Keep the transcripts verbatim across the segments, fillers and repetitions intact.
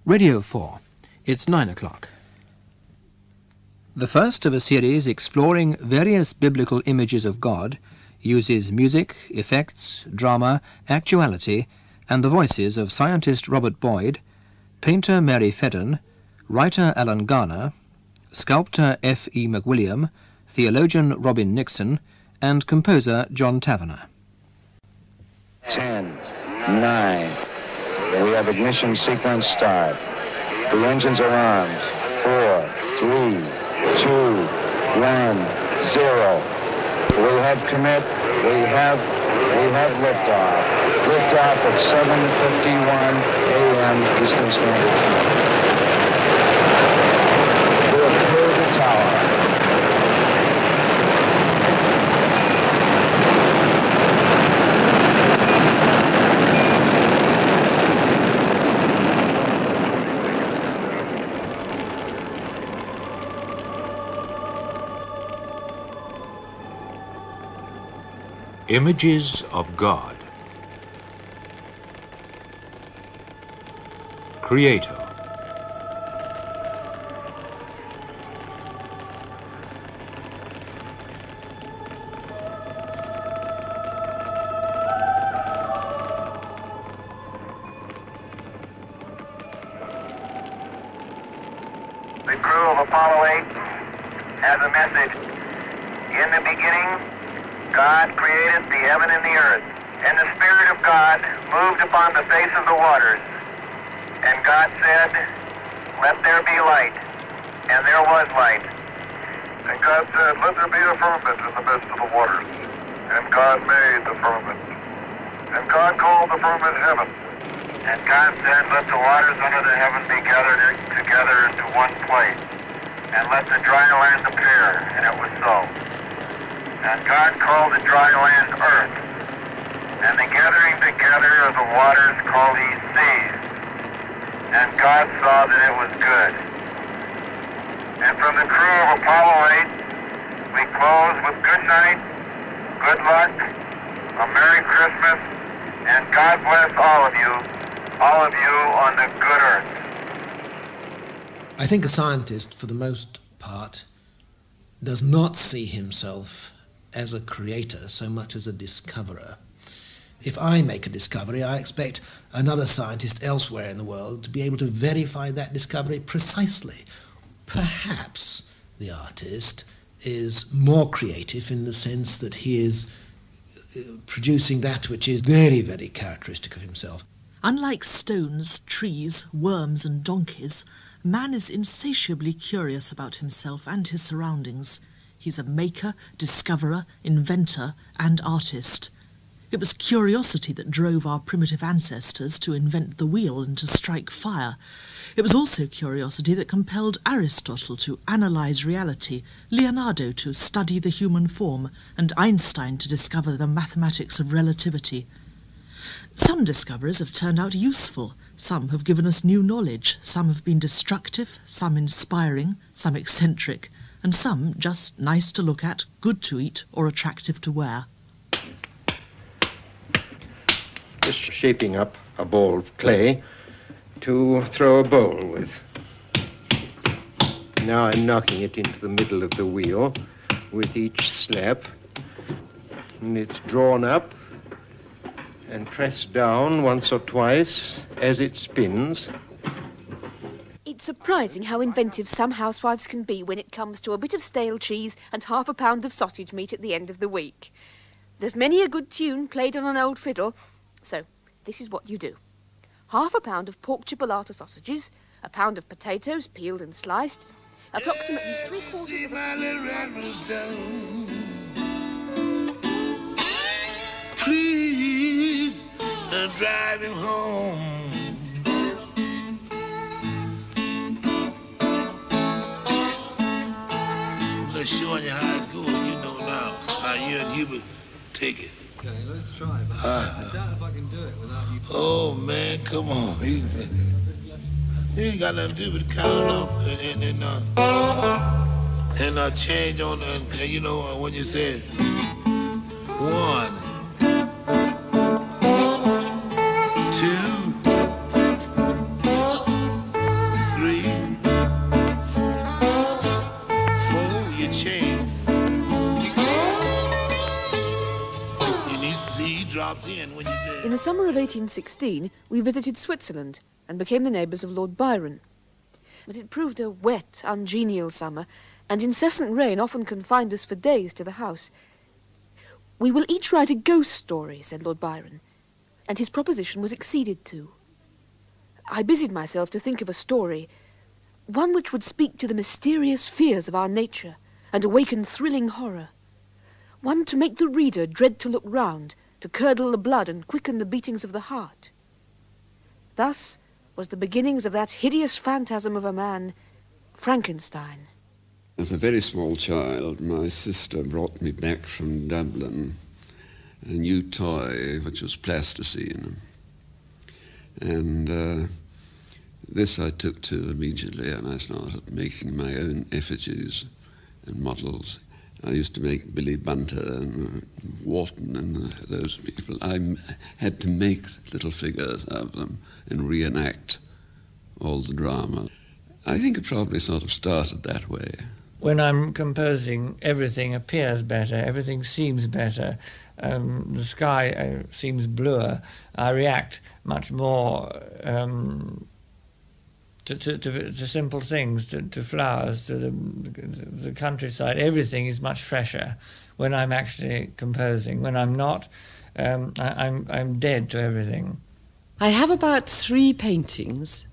Radio four. It's nine o'clock. The first of a series exploring various biblical images of God uses music, effects, drama, actuality, and the voices of scientist Robert Boyd, painter Mary Fedden, writer Alan Garner, sculptor F E McWilliam, theologian Robin Nixon, and composer John Tavener. Ten, nine, we have ignition sequence start. The engines are armed. Four, three, two, one, zero. We have commit. We have, we have liftoff. Liftoff at seven fifty-one a m Eastern Standard Time. We'll clear the tower. Images of God. Creator. The crew of Apollo eight has a message. In the beginning, God created the heaven and the earth, and the Spirit of God moved upon the face of the waters. And God said, "Let there be light." And there was light. And God said, "Let there be a firmament in the midst of the waters." And God made the firmament. And God called the firmament heaven. And God said, "Let the waters under the heaven be gathered together into one place. And let the dry land appear." And it was so. And God called the dry land earth, and the gathering together of the waters called he seas. And God saw that it was good. And from the crew of Apollo eight, we close with good night, good luck, a Merry Christmas, and God bless all of you, all of you on the good earth. I think a scientist, for the most part, does not see himself as a creator so much as a discoverer. If I make a discovery, I expect another scientist elsewhere in the world to be able to verify that discovery precisely. Perhaps the artist is more creative in the sense that he is producing that which is very, very characteristic of himself. Unlike stones, trees, worms and donkeys, man is insatiably curious about himself and his surroundings. He's a maker, discoverer, inventor, and artist. It was curiosity that drove our primitive ancestors to invent the wheel and to strike fire. It was also curiosity that compelled Aristotle to analyse reality, Leonardo to study the human form, and Einstein to discover the mathematics of relativity. Some discoveries have turned out useful. Some have given us new knowledge. Some have been destructive, some inspiring, some eccentric, and some just nice to look at, good to eat, or attractive to wear. Just shaping up a ball of clay to throw a bowl with. Now I'm knocking it into the middle of the wheel with each slap, and it's drawn up and pressed down once or twice as it spins. It's surprising how inventive some housewives can be when it comes to a bit of stale cheese and half a pound of sausage meat at the end of the week. There's many a good tune played on an old fiddle, so this is what you do. Half a pound of pork chipolata sausages, a pound of potatoes peeled and sliced, approximately three quarters of a... Please, uh, drive him home. Showing you how it goes, you know now how you and Hubert take it. Okay, let's try. But Uh, I doubt if I can do it without you. oh man, come on. You, you ain't got nothing to do but count it off and and, and uh and uh change on and, and you know uh, when you say one, two, summer of eighteen sixteen, we visited Switzerland and became the neighbours of Lord Byron. But it proved a wet, ungenial summer, and incessant rain often confined us for days to the house. "We will each write a ghost story," said Lord Byron, and his proposition was acceded to. I busied myself to think of a story, one which would speak to the mysterious fears of our nature and awaken thrilling horror, one to make the reader dread to look round, to curdle the blood and quicken the beatings of the heart. Thus was the beginnings of that hideous phantasm of a man, Frankenstein. As a very small child, my sister brought me back from Dublin a new toy, which was plasticine. And uh, this I took to immediately, and I started making my own effigies and models. I used to make Billy Bunter and Wharton and those people. I had to make little figures of them and reenact all the drama. I think it probably sort of started that way. When I'm composing, everything appears better, everything seems better. Um, the sky uh, seems bluer. I react much more um, to, to, to, to simple things, to, to flowers, to the, the countryside. Everything is much fresher when I'm actually composing. When I'm not, um, I, I'm, I'm dead to everything. I have about three paintings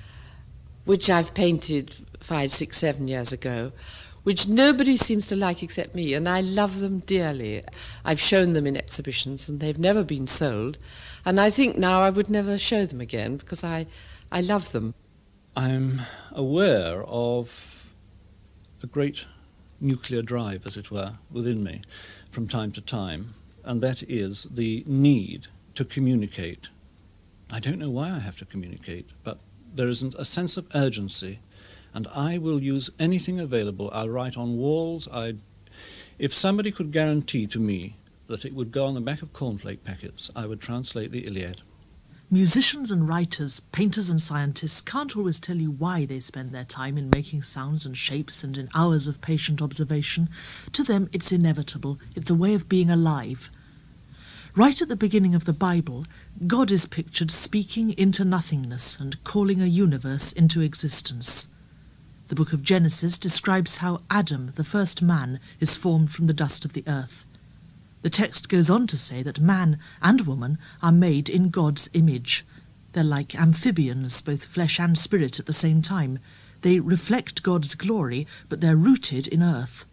which I've painted five, six, seven years ago, which nobody seems to like except me, and I love them dearly. I've shown them in exhibitions and they've never been sold, and I think now I would never show them again because I, I love them. I'm aware of a great nuclear drive, as it were, within me from time to time, and that is the need to communicate. I don't know why I have to communicate, but there isn't a sense of urgency, and I will use anything available. I'll write on walls. I'd, if somebody could guarantee to me that it would go on the back of cornflake packets, I would translate the Iliad. Musicians and writers, painters and scientists can't always tell you why they spend their time in making sounds and shapes and in hours of patient observation. To them, it's inevitable. It's a way of being alive. Right at the beginning of the Bible, God is pictured speaking into nothingness and calling a universe into existence. The book of Genesis describes how Adam, the first man, is formed from the dust of the earth. The text goes on to say that man and woman are made in God's image. They're like amphibians, both flesh and spirit at the same time. They reflect God's glory, but they're rooted in earth.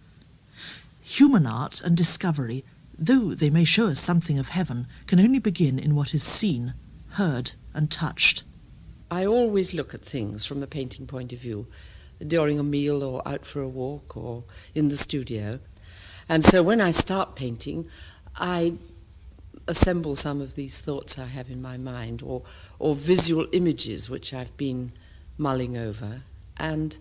Human art and discovery, though they may show us something of heaven, can only begin in what is seen, heard and touched. I always look at things from a painting point of view, during a meal or out for a walk or in the studio. And so when I start painting, I assemble some of these thoughts I have in my mind, or, or visual images which I've been mulling over, and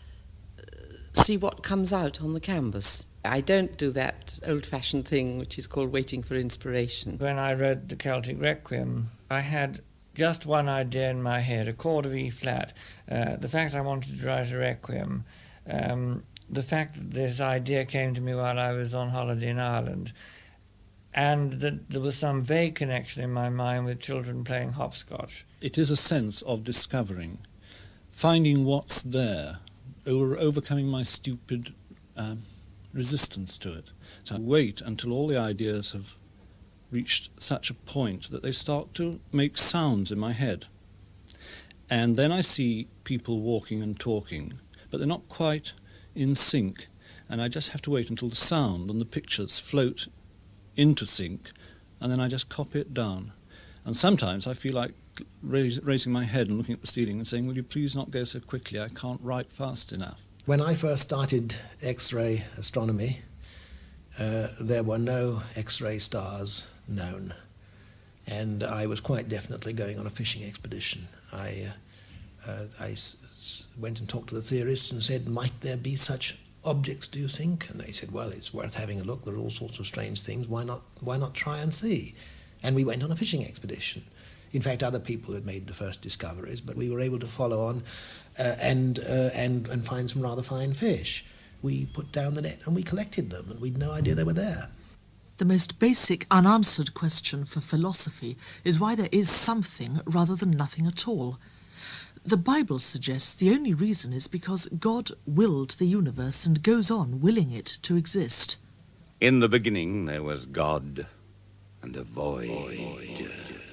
see what comes out on the canvas. I don't do that old-fashioned thing which is called waiting for inspiration. When I wrote the Celtic Requiem, I had just one idea in my head, a chord of E flat. Uh, the fact I wanted to write a requiem, um, the fact that this idea came to me while I was on holiday in Ireland, and that there was some vague connection in my mind with children playing hopscotch. It is a sense of discovering, finding what's there, over overcoming my stupid um, resistance to it. So I wait until all the ideas have reached such a point that they start to make sounds in my head. And then I see people walking and talking, but they're not quite in sync, and I just have to wait until the sound and the pictures float into sync, and then I just copy it down. And sometimes I feel like raise, raising my head and looking at the ceiling and saying, will you please not go so quickly, I can't write fast enough. When I first started X-ray astronomy, uh, there were no X-ray stars known, and I was quite definitely going on a fishing expedition. I, uh, uh, I s s went and talked to the theorists and said, might there be such objects, do you think? And they said, well, it's worth having a look, there are all sorts of strange things, why not, why not try and see? And we went on a fishing expedition. In fact, other people had made the first discoveries, but we were able to follow on uh, and, uh, and, and find some rather fine fish. We put down the net and we collected them, and we'd no idea they were there. The most basic unanswered question for philosophy is why there is something rather than nothing at all. The Bible suggests the only reason is because God willed the universe and goes on willing it to exist. In the beginning there was God and a void.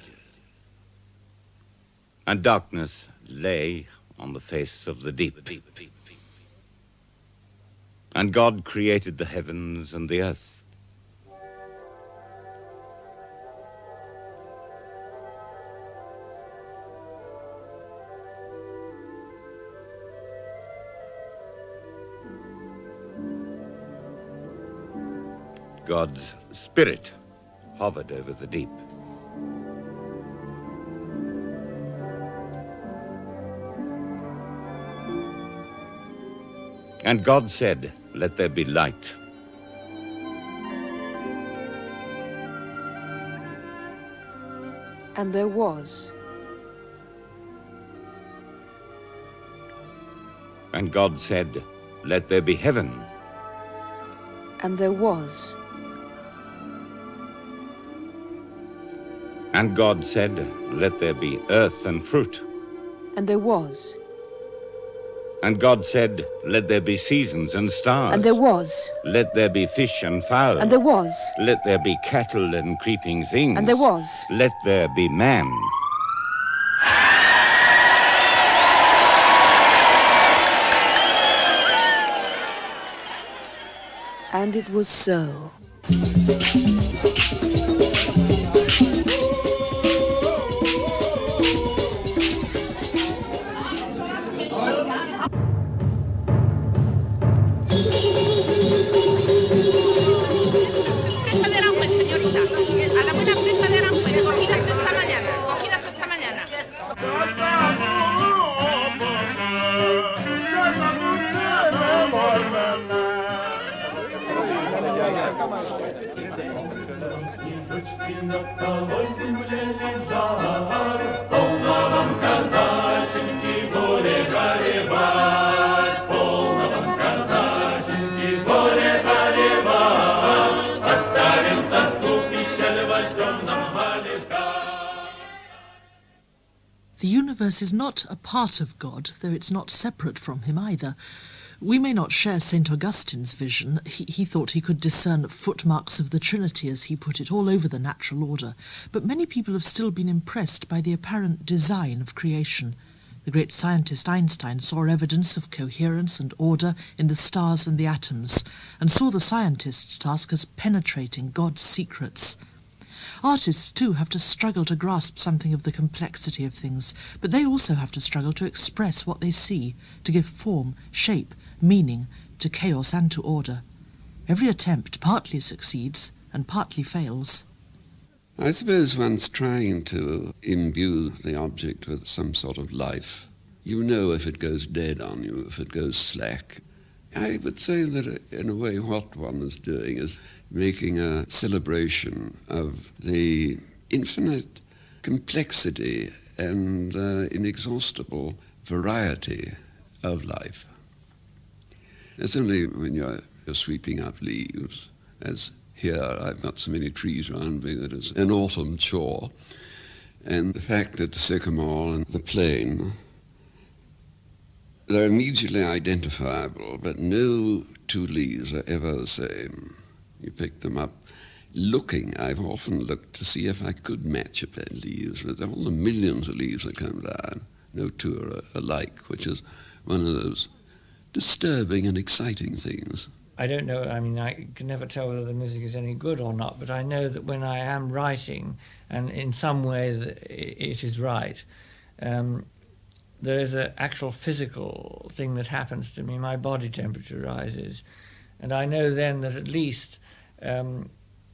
And darkness lay on the face of the deep. And God created the heavens and the earth. God's spirit hovered over the deep. And God said, "Let there be light." And there was. And God said, "Let there be heaven." And there was. And God said, "Let there be earth and fruit." And there was. And God said, "Let there be seasons and stars." And there was. Let there be fish and fowl. And there was. Let there be cattle and creeping things. And there was. Let there be man. And it was so. The universe is not a part of God, though it's not separate from him either. We may not share Saint Augustine's vision. He, he thought he could discern footmarks of the Trinity, as he put it, all over the natural order. But many people have still been impressed by the apparent design of creation. The great scientist Einstein saw evidence of coherence and order in the stars and the atoms, and saw the scientist's task as penetrating God's secrets. Artists, too, have to struggle to grasp something of the complexity of things, but they also have to struggle to express what they see, to give form, shape, meaning to chaos and to order. Every attempt partly succeeds and partly fails. I suppose one's trying to imbue the object with some sort of life. You know if it goes dead on you, if it goes slack. I would say that in a way what one is doing is making a celebration of the infinite complexity and uh, inexhaustible variety of life. It's only when you're, you're sweeping up leaves, as here I've got so many trees around me that it's an autumn chore, and the fact that the sycamore and the plane, they're immediately identifiable, but no two leaves are ever the same. You pick them up looking. I've often looked to see if I could match a pair of leaves with all the millions of leaves that come down. No two are alike, which is one of those disturbing and exciting things. I don't know, I mean, I can never tell whether the music is any good or not, but I know that when I am writing, and in some way that it is right, um, there is an actual physical thing that happens to me. My body temperature rises. And I know then that at least um,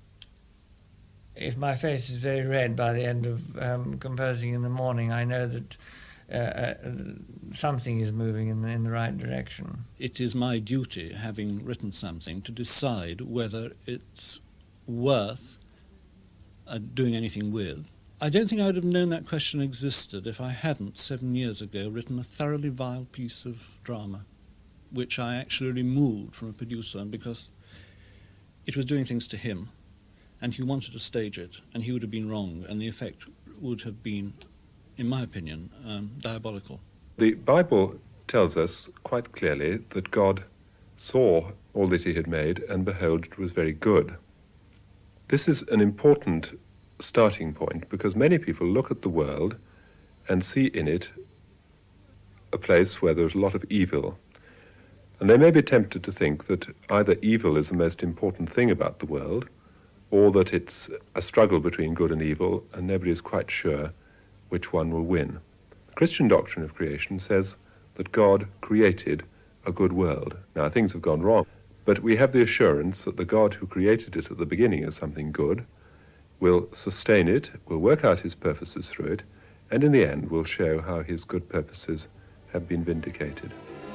if my face is very red by the end of um, composing in the morning, I know that uh, uh, something is moving in the, in the right direction. It is my duty, having written something, to decide whether it's worth uh, doing anything with. I don't think I would have known that question existed if I hadn't, seven years ago, written a thoroughly vile piece of drama, which I actually removed from a producer because it was doing things to him and he wanted to stage it, and he would have been wrong, and the effect would have been, in my opinion, um, diabolical. The Bible tells us quite clearly that God saw all that he had made, and behold, it was very good. This is an important starting point, because many people look at the world and see in it a place where there's a lot of evil. And they may be tempted to think that either evil is the most important thing about the world, or that it's a struggle between good and evil, and nobody is quite sure which one will win. The Christian doctrine of creation says that God created a good world. Now, things have gone wrong, but we have the assurance that the God who created it at the beginning as something good will sustain it, will work out his purposes through it, and in the end will show how his good purposes have been vindicated.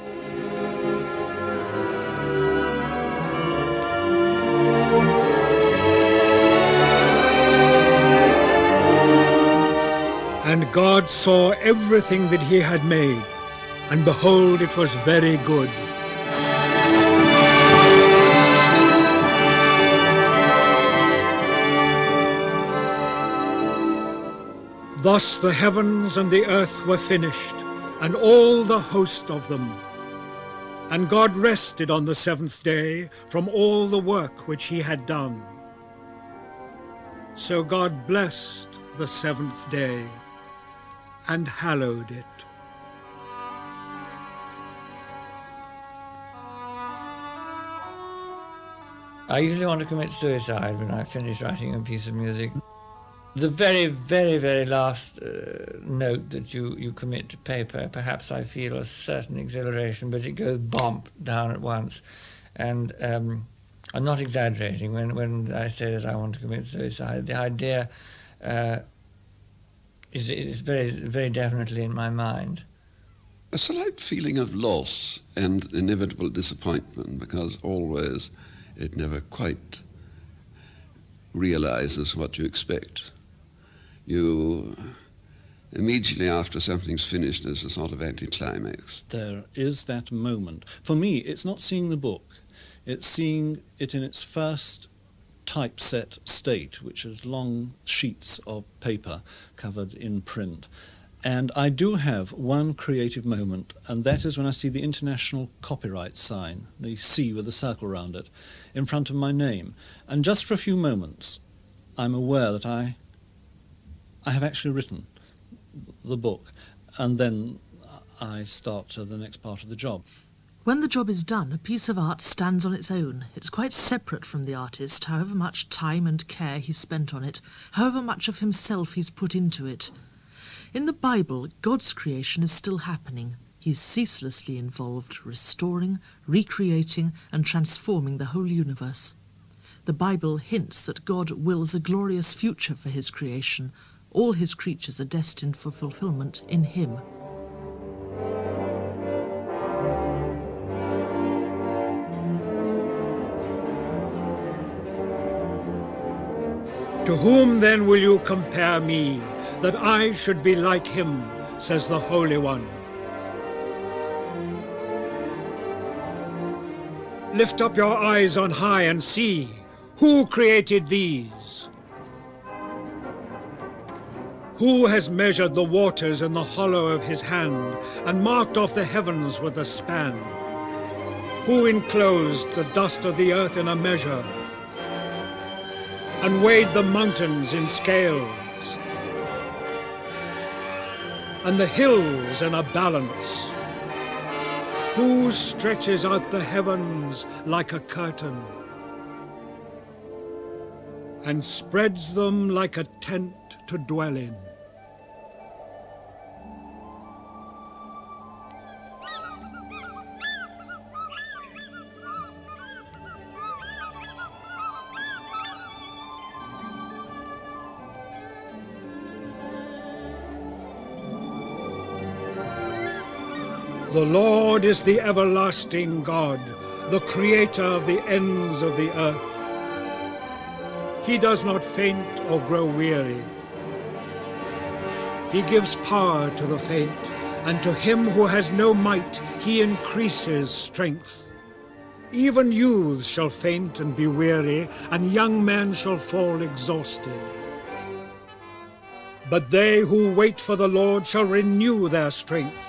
And God saw everything that he had made, and behold, it was very good. Thus the heavens and the earth were finished, and all the host of them. And God rested on the seventh day from all the work which he had done. So God blessed the seventh day and hallowed it. I usually want to commit suicide when I finish writing a piece of music. The very, very, very last uh, note that you, you commit to paper, perhaps I feel a certain exhilaration, but it goes bump down at once. And um, I'm not exaggerating when, when I say that I want to commit suicide. The idea uh, is, is very, very definitely in my mind. A slight feeling of loss and inevitable disappointment, because always it never quite realizes what you expect. You, immediately after something's finished, there's a sort of anticlimax. There is that moment. For me, it's not seeing the book. It's seeing it in its first typeset state, which is long sheets of paper covered in print. And I do have one creative moment, and that is when I see the international copyright sign, the C with a circle around it, in front of my name. And just for a few moments, I'm aware that I I have actually written the book, and then I start uh, the next part of the job. When the job is done, a piece of art stands on its own. It's quite separate from the artist, however much time and care he's spent on it, however much of himself he's put into it. In the Bible, God's creation is still happening. He's ceaselessly involved, restoring, recreating, and transforming the whole universe. The Bible hints that God wills a glorious future for his creation. All his creatures are destined for fulfillment in him. To whom then will you compare me, that I should be like him, says the Holy One. Lift up your eyes on high and see, who created these? Who has measured the waters in the hollow of his hand, and marked off the heavens with a span? Who enclosed the dust of the earth in a measure, and weighed the mountains in scales, and the hills in a balance? Who stretches out the heavens like a curtain, and spreads them like a tent to dwell in? The Lord is the everlasting God, the creator of the ends of the earth. He does not faint or grow weary. He gives power to the faint, and to him who has no might he increases strength. Even youths shall faint and be weary, and young men shall fall exhausted. But they who wait for the Lord shall renew their strength.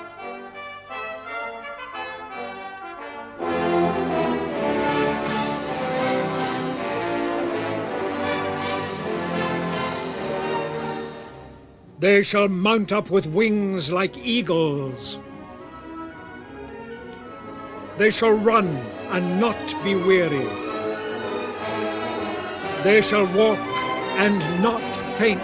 They shall mount up with wings like eagles. They shall run and not be weary. They shall walk and not faint.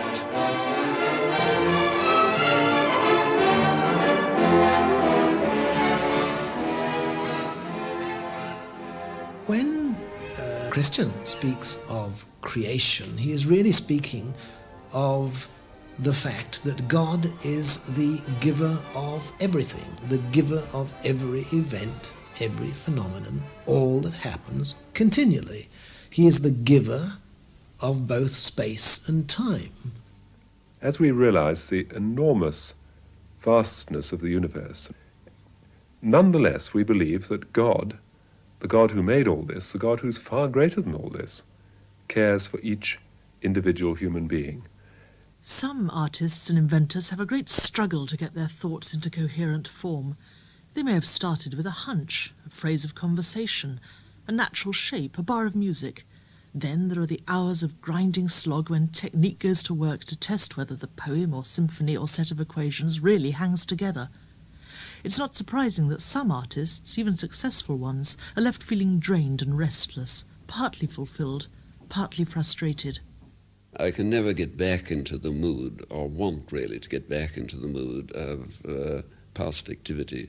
When a Christian speaks of creation, he is really speaking of the fact that God is the giver of everything, the giver of every event, every phenomenon, all that happens continually. He is the giver of both space and time. As we realize the enormous vastness of the universe, nonetheless we believe that God, the God who made all this, the God who's far greater than all this, cares for each individual human being. Some artists and inventors have a great struggle to get their thoughts into coherent form. They may have started with a hunch, a phrase of conversation, a natural shape, a bar of music. Then there are the hours of grinding slog when technique goes to work to test whether the poem or symphony or set of equations really hangs together. It's not surprising that some artists, even successful ones, are left feeling drained and restless, partly fulfilled, partly frustrated. I can never get back into the mood, or want really to get back into the mood of uh, past activity.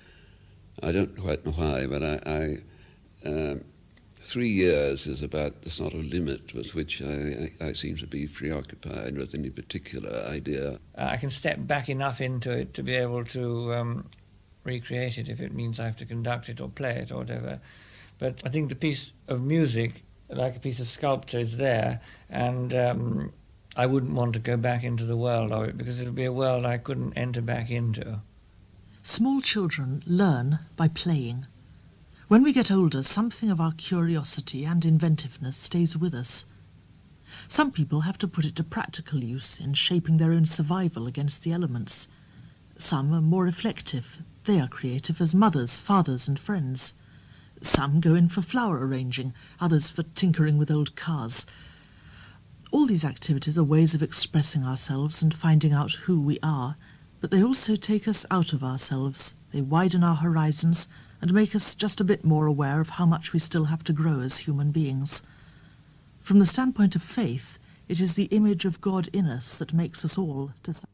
I don't quite know why, but I, I uh, three years is about the sort of limit with which I, I, I seem to be preoccupied with any particular idea. I can step back enough into it to be able to um, recreate it if it means I have to conduct it or play it or whatever. But I think the piece of music, like a piece of sculpture, is there, and um, I wouldn't want to go back into the world of it because it would be a world I couldn't enter back into. Small children learn by playing. When we get older, something of our curiosity and inventiveness stays with us. Some people have to put it to practical use in shaping their own survival against the elements. Some are more reflective. They are creative as mothers, fathers and friends. Some go in for flower arranging, others for tinkering with old cars. All these activities are ways of expressing ourselves and finding out who we are, but they also take us out of ourselves. They widen our horizons and make us just a bit more aware of how much we still have to grow as human beings. From the standpoint of faith, it is the image of God in us that makes us all to